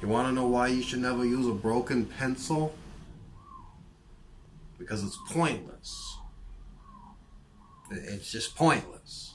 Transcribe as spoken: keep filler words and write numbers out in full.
You want to know why you should never use a broken pencil? Because it's pointless. It's just pointless.